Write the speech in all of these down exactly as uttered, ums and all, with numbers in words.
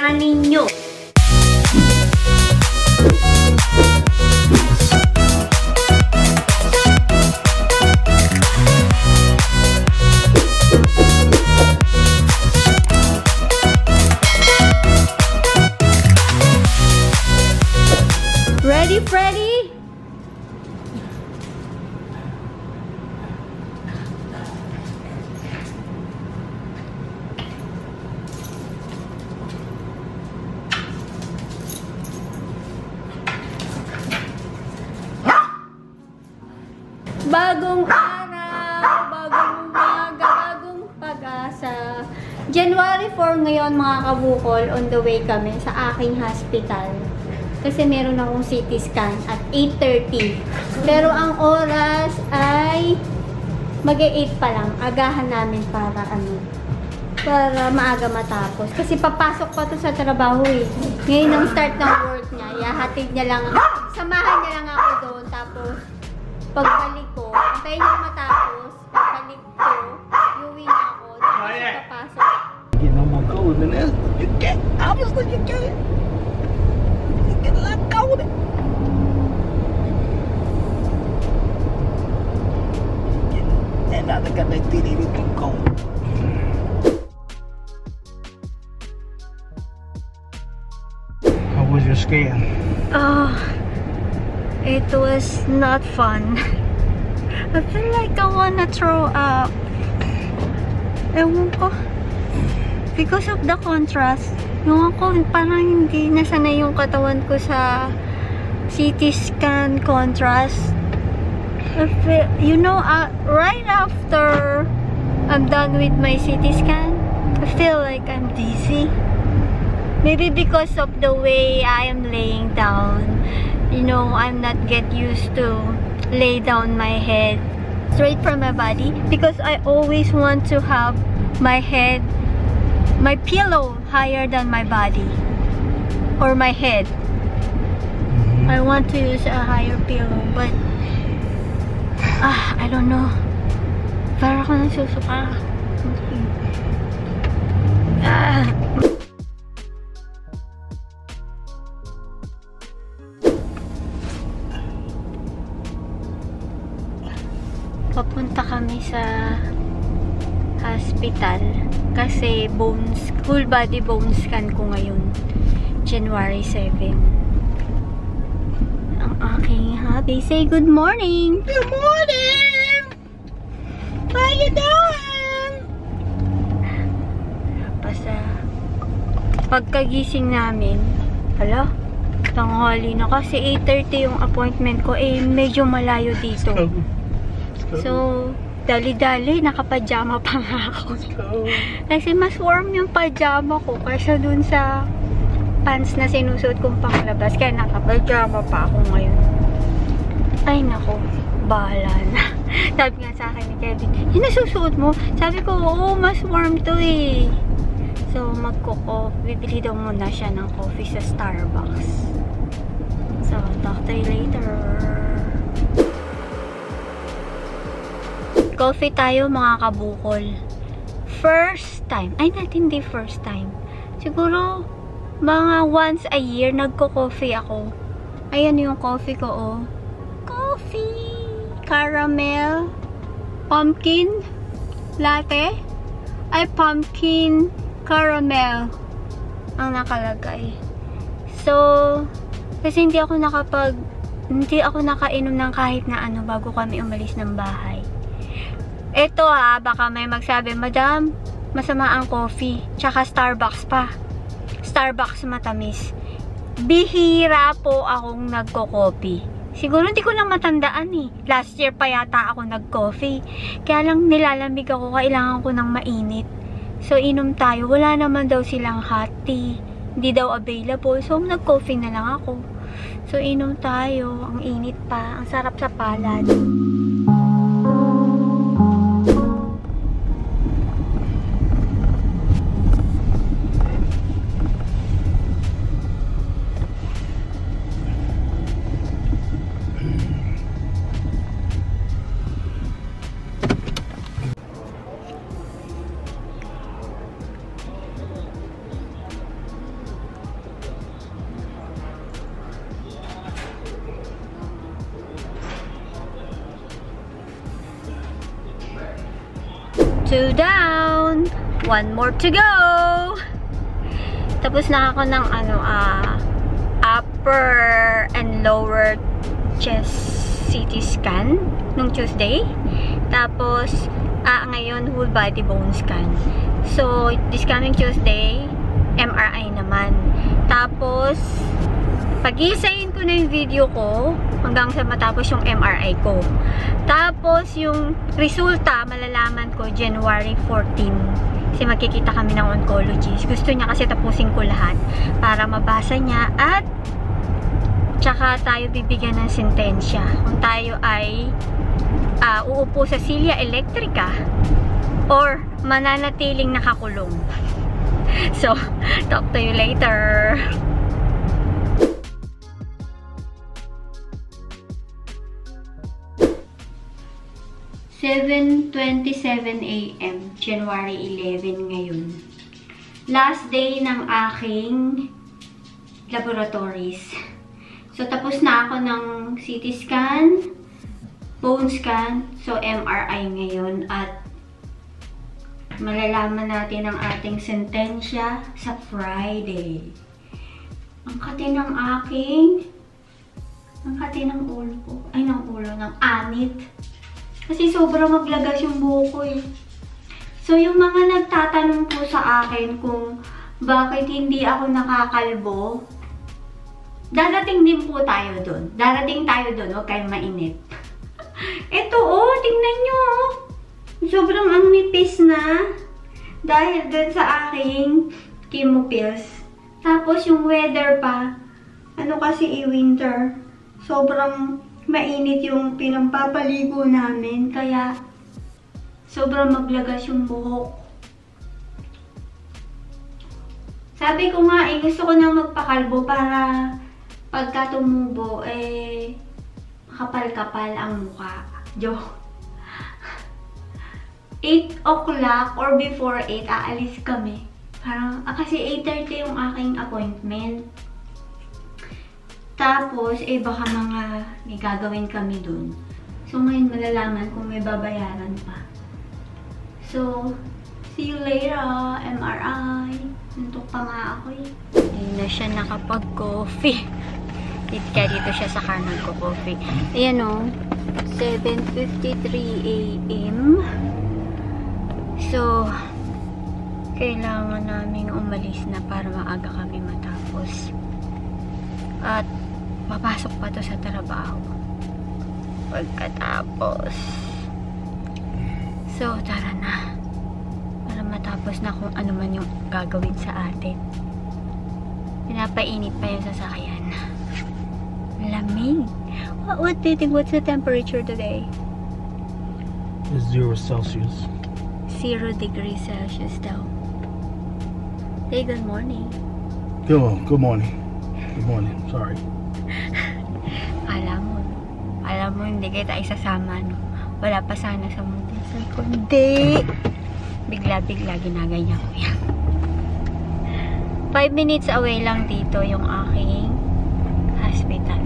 Abangan ninyo! Ready, Freddy? Bagong araw, bagong umaga, bagong pag-asa. January four ngayon mga kabukol, on the way kami sa aking hospital. Kasi meron akong C T scan at eight thirty. Pero ang oras ay mag-e-eight pa lang. Agahan namin para ano, para maaga matapos. Kasi papasok pa to sa trabaho eh. Ngayon ang start ng work niya. Yahatid niya lang, samahan niya lang ako doon. Tapos pagbalik ko, antayin niya matapos. Pagbalik ko, iuwi na ako. Tapos papasok. Get no more cold than this. You can't. Obviously you can't. Get a lot colder. And now they got that T V too cold. How was your scan? Oh, it was not fun. I feel like I wanna throw up. Ewan ko. Because of the contrast. Yung ako, parang hindi nasanay yung katawan ko sa C T scan contrast. I feel, you know, uh, right after I'm done with my C T scan, I feel like I'm dizzy. Maybe because of the way I am laying down. You know, I'm not get used to lay down my head straight from my body. Because I always want to have my head, my pillow higher than my body or my head. Mm-hmm. I want to use a higher pillow, but ah, I don't know. Para ako nagsusuka. Ah. Papunta kami sa hospital kasi bones, full body bone scan ko ngayon, January seven. Ang aking hubby, say good morning! Good morning! How you doing? Basta pagkagising namin, hala, tanghali na kasi eight thirty yung appointment ko, eh medyo malayo dito. So, dali-dali, nakapajama pa nga ako. Kasi mas warm yung pajama ko kaysa dun sa pants na sinusuot kong panglabas. Kaya nakapajama pa ako ngayon. Ay, nako. Bahala na. Sabi nga sa akin ni Kevin, yung nasusuot mo? Sabi ko, oo, mas warm to eh. So, magkoko. Bibili daw muna siya ng coffee sa Starbucks. So, talk to you later. Coffee tayo mga kabukol. First time. Ay, natin hindi first time. Siguro, mga once a year, nagko-coffee ako. Ayan yung coffee ko, oh. Coffee! Caramel. Pumpkin. Latte. Ay, pumpkin. Caramel. Ang nakalagay. So, kasi hindi ako nakapag, hindi ako nakainom ng kahit na ano bago kami umalis ng bahay. Ito ha, baka may magsabi, Madam, masama ang coffee. Tsaka Starbucks pa. Starbucks matamis. Bihira po akong nagko-coffee. Siguro hindi ko lang matandaan eh. Last year pa yata ako nag-coffee. Kaya lang nilalamig ako, kailangan ko ng mainit. So, inom tayo. Wala naman daw silang hot tea. Hindi daw available. So, nag-coffee na lang ako. So, inom tayo. Ang init pa. Ang sarap sa palad. Two down. One more to go. Tapos na ako ng ano, ah, upper and lower chest C T scan nung Tuesday. Tapos, ah, ngayon, whole body bone scan. So, this coming Tuesday, M R I naman. Tapos, pag-isayin ko na yung video ko hanggang sa matapos yung M R I ko. Tapos, yung resulta, malalaman ko January fourteen. Kasi magkikita kami ng oncologist. Gusto niya kasi tapusin ko lahat para mabasa niya at tsaka tayo bibigyan ng sentensya. Kung tayo ay uh, uupo sa silya elektrika or mananatiling nakakulong. So, talk to you later. seven twenty-seven A M January eleven ngayon. Last day ng aking laboratories. So, tapos na ako ng C T scan, bone scan, so M R I ngayon at malalaman natin ang ating sentensya sa Friday. Ang kati ng aking ang kati ng ulo ko. Ay, ng ulo, ng anit. Kasi sobrang maglagas yung buhok ko eh. So, yung mga nagtatanong po sa akin kung bakit hindi ako nakakalbo, darating din po tayo dun. Darating tayo dun, huwag kayong mainit. Ito oh, tingnan nyo oh. Sobrang ang nipis na. Dahil dun sa aking chemo pills. Tapos yung weather pa, ano kasi i-winter, sobrang mainit yung pinampapaligo namin. Kaya, sobrang maglagas yung buhok. Sabi ko nga eh, gusto ko na magpakalbo para pagka tumubo, eh, kapal-kapal ang mukha. Joke. eight o'clock or before eight, aalis kami. Parang, ah, kasi eight thirty yung aking appointment. Tapos, eh, baka mga may gagawin kami dun. So, ngayon malalaman kung may babayaran pa. So, see you later, M R I. Nantok pa nga ako eh. Hindi na siya nakapag-coffee. Kaya dito siya sa kanan ko coffee. Ayan o, seven fifty-three A M So, kailangan naming umalis na para maaga kami matapos. At, papasok pa to sa trabaho. Pagkatapos. So, tara na. Para matapos na kung ano man yung gagawin sa atin. Pinapainit pa yung sasakyan. Lamig. What, what do you think? What's the temperature today? It's zero Celsius. Zero degrees Celsius daw. Hey, good morning. Good, good morning. Good morning. Sorry. Alam mo, alam mo, hindi kita isasama, no? Wala pa sana sa mundo. Sabi ko, hindi. Bigla-bigla, ginaganya ko yan. Five minutes away lang dito yung aking hospital.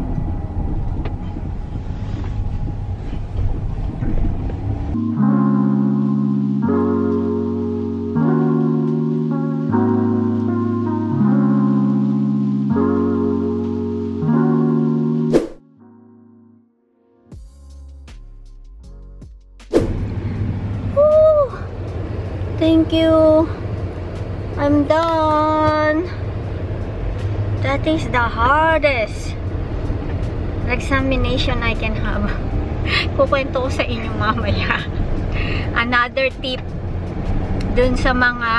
Thank you. I'm done. That is the hardest examination I can have. Kukwento ko sa inyo mamaya. Another tip dun sa mga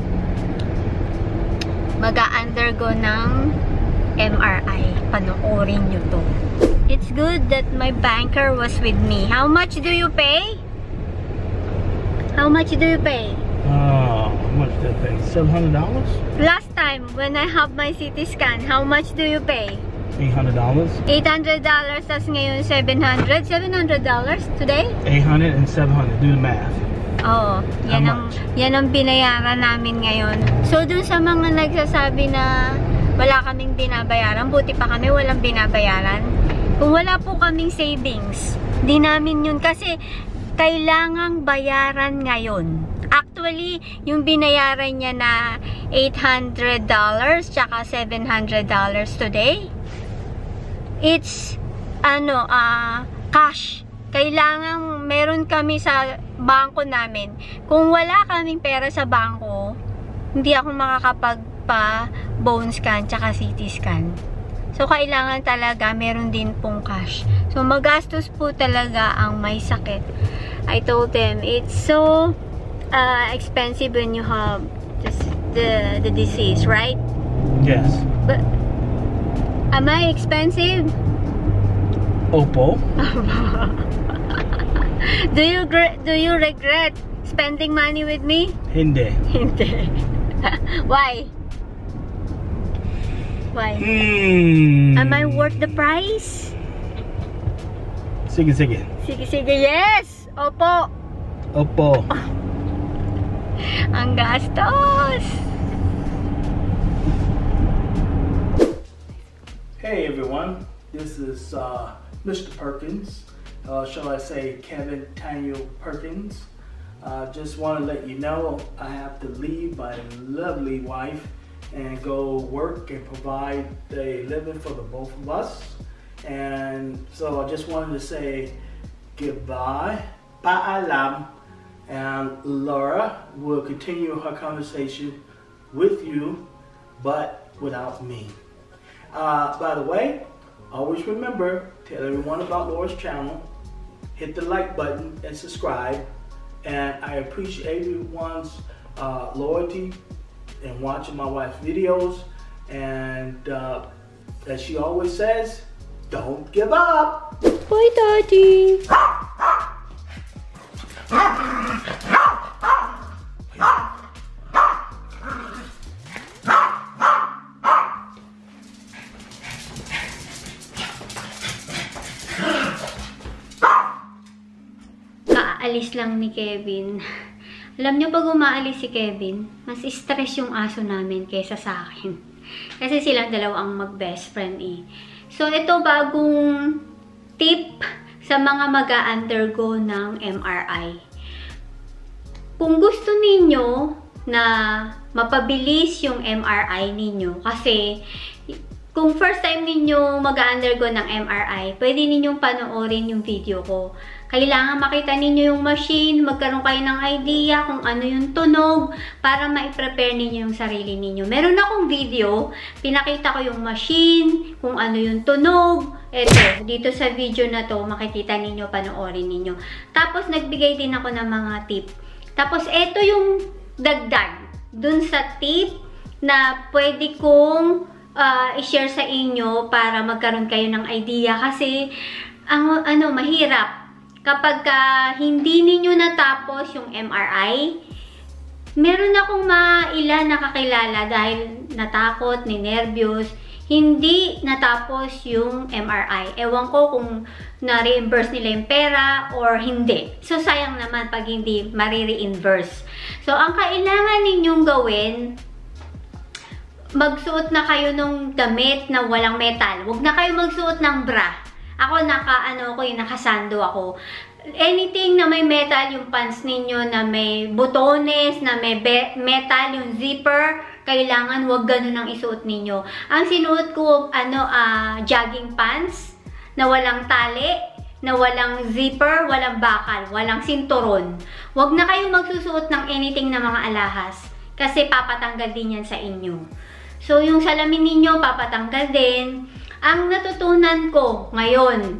mag-undergo ng M R I. Panoorin nyo to. It's good that my banker was with me. How much do you pay? How much do you pay? Uh, how much did I pay? seven hundred dollars? Last time, when I have my C T scan, how much do you pay? eight hundred dollars? eight hundred dollars, tas ngayon seven hundred? seven hundred dollars today? eight hundred and seven hundred. Do the math. Oo. Yan ang, yan ang binayaran namin ngayon. So, dun sa mga nagsasabi na wala kaming binabayaran, buti pa kami walang binabayaran. Kung wala po kaming savings, di namin yun. Kasi, kailangang bayaran ngayon. Actually, yung binayaran niya na eight hundred dollars tsaka seven hundred dollars today, it's ano, ah, uh, cash. Kailangan meron kami sa bangko namin. Kung wala kaming pera sa bangko, hindi ako makakapagpa bone scan tsaka C T scan. So, kailangan talaga meron din pong cash. So, magastos po talaga ang may sakit. I told them, it's so uh, expensive when you have this, the, the disease, right? Yes. But, am I expensive? Opo. do you do you regret spending money with me? Hindi. Hindi. Why? Why? Hmm. Am I worth the price? Sige, sige. Sige, sige, yes! Opo. Opo. Oh. Ang gastos. Hey everyone, this is uh, Mister Perkins. Uh, shall I say Kevin Daniel Perkins. Uh, just want to let you know I have to leave my lovely wife and go work and provide a living for the both of us. And so I just wanted to say goodbye, paalam, and Laura will continue her conversation with you, but without me. Uh, by the way, always remember, tell everyone about Laura's channel. Hit the like button and subscribe, and I appreciate everyone's uh, loyalty and watching my wife's videos, and uh, as she always says, don't give up. Bye, Daddy. Kaalis lang ni Kevin. Alam niyo, pag umaalis si Kevin, mas stress yung aso namin kaysa sa akin. Kasi silang dalawa ang mag-best friend eh. So, ito bagong tip sa mga mag-a-undergo ng M R I. Kung gusto ninyo na mapabilis yung M R I ninyo, kasi kung first time ninyo mag-a-undergo ng M R I, pwede ninyong panoorin yung video ko. Kailangan makita ninyo yung machine, magkaroon kayo ng idea kung ano yung tunog para ma-prepare ninyo yung sarili ninyo. Meron akong video, pinakita ko yung machine, kung ano yung tunog. Eto, dito sa video na to, makikita ninyo, panoorin ninyo. Tapos, nagbigay din ako ng mga tip. Tapos, eto yung dagdag dun sa tip na pwede kong uh, i-share sa inyo para magkaroon kayo ng idea. Kasi, ang, ano, mahirap. Kapag uh, hindi ninyo natapos yung M R I, meron akong mailan nakakilala dahil natakot, ninervyos, hindi natapos yung M R I. Ewan ko kung na-reimburse nila yung pera or hindi. So, sayang naman pag hindi mari-reimburse. So, ang kailangan ninyong gawin, magsuot na kayo ng damit na walang metal. Huwag na kayo magsuot ng bra. Ako, naka, ano ko, nakasando ako. Anything na may metal, yung pants ninyo na may butones, na may metal, yung zipper, kailangan wag ganun ang isuot ninyo. Ang sinuot ko, ano, uh, jogging pants, na walang tali, na walang zipper, walang bakal, walang sinturon. Wag na kayong magsusuot ng anything na mga alahas, kasi papatanggal din yan sa inyo. So, yung salamin ninyo, papatanggal din. Ang natutunan ko ngayon,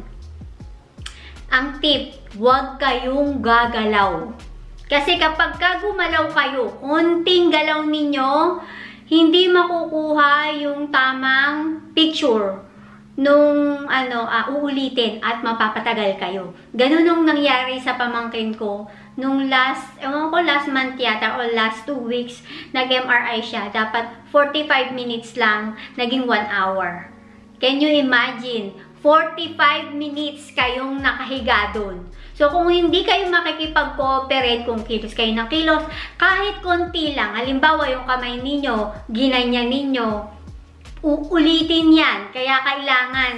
ang tip, huwag kayong gagalaw. Kasi kapag gumalaw kayo, konting galaw ninyo, hindi makukuha yung tamang picture nung ano, uh, uulitin at mapapatagal kayo. Ganun nung nangyari sa pamangkin ko. Nung last, ewan ko last month yata o last two weeks, nag-M R I siya. Dapat forty-five minutes lang, naging one hour. Can you imagine? forty-five minutes kayong nakahiga doon. So, kung hindi kayo makikipag-cooperate, kung kilos kayo ng kilos, kahit konti lang, halimbawa yung kamay ninyo, ginanyan ninyo, uulitin yan. Kaya kailangan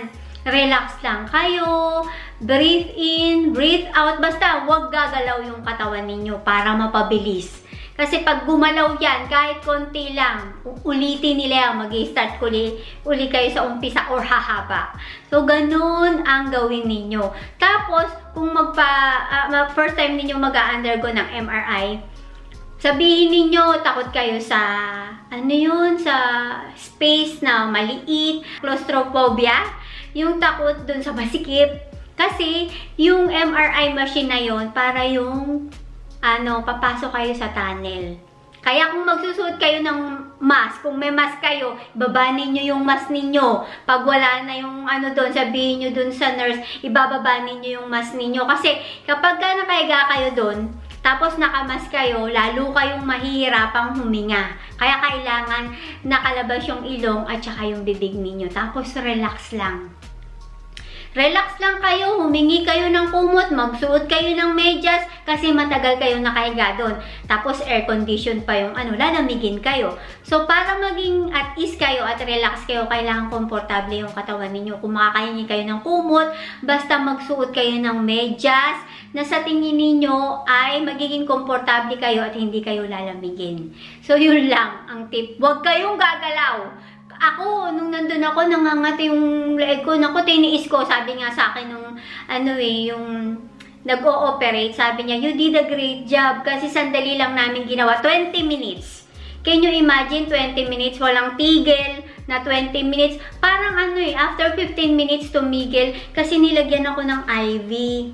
Relax lang kayo. Breathe in, breathe out. Basta huwag gagalaw yung katawan ninyo para mapabilis. Kasi pag gumalaw yan, kahit konti lang, ulitin nila yan, mag-i-start uli, uli kayo sa umpisa or hahaba. So, ganun ang gawin ninyo. Tapos, kung magpa, uh, first time ninyo mag-undergo ng M R I, sabihin ninyo, takot kayo sa, ano yun, sa space na maliit, claustrophobia, yung takot dun sa masikip. Kasi, yung M R I machine na yun, para yung ano, papasok kayo sa tunnel. Kaya kung magsusuot kayo ng mask, kung may mask kayo, ibaba ninyo yung mask ninyo. Pag wala na yung ano doon, sabihin nyo doon sa nurse, ibababa ninyo yung mask ninyo. Kasi kapag ka nakahiga kayo doon, tapos nakamask kayo, lalo kayong mahihirapang huminga. Kaya kailangan nakalabas yung ilong at saka yung bibig ninyo. Tapos relax lang. Relax lang kayo, humingi kayo ng kumot, magsuot kayo ng medyas kasi matagal kayo nakahiga doon. Tapos air condition pa yung ano, lalamigin kayo. So para maging at ease kayo at relax kayo, kailangan komportable yung katawan ninyo. Kung makakahingi kayo ng kumot, basta magsuot kayo ng medyas na sa tingin ninyo ay magiging komportable kayo at hindi kayo lalamigin. So yun lang ang tip. Huwag kayong gagalaw. Ako, nung nandun ako, nangangati yung leg ko. Naku, tiniis ko. Sabi nga sa akin nung, ano eh, yung nag-o-operate, sabi niya, you did a great job. Kasi sandali lang namin ginawa. twenty minutes. Can you imagine, twenty minutes? Walang tigil na twenty minutes. Parang ano eh, after fifteen minutes tumigil. Kasi nilagyan ako ng I V.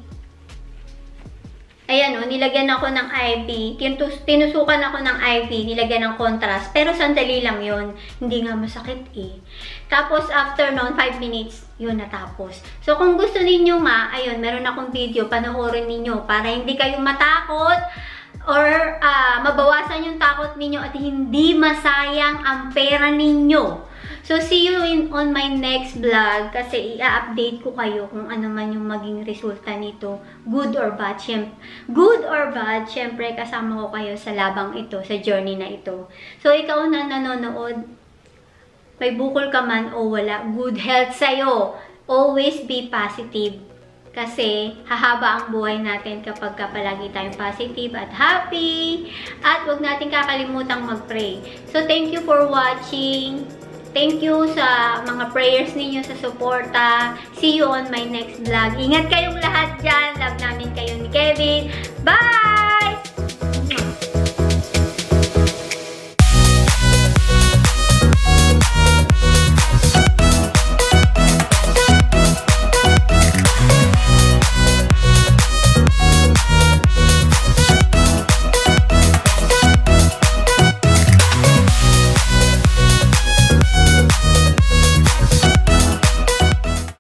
Ayan o, nilagyan ako ng I V. Tinusukan ako ng I V, nilagyan ng contrast. Pero sandali lang yun. Hindi nga masakit eh. Tapos after noon, five minutes, yun natapos. So kung gusto ninyo nga, ayun, meron akong video, panoorin ninyo para hindi kayo matakot or uh, mabawasan yung takot ninyo at hindi masayang ang pera ninyo. So, see you in, on my next vlog kasi i-update ko kayo kung ano man yung maging resulta nito. Good or bad. Siyempre, good or bad, syempre kasama ko kayo sa labang ito, sa journey na ito. So, ikaw na nanonood, may bukol ka man o wala, good health sa'yo. Always be positive. Kasi hahaba ang buhay natin kapag ka palagi tayong positive at happy. At huwag natin kakalimutang mag-pray. So, thank you for watching. Thank you sa mga prayers ninyo sa suporta. See you on my next vlog. Ingat kayong lahat dyan. Love namin kayo ni Kevin. Bye!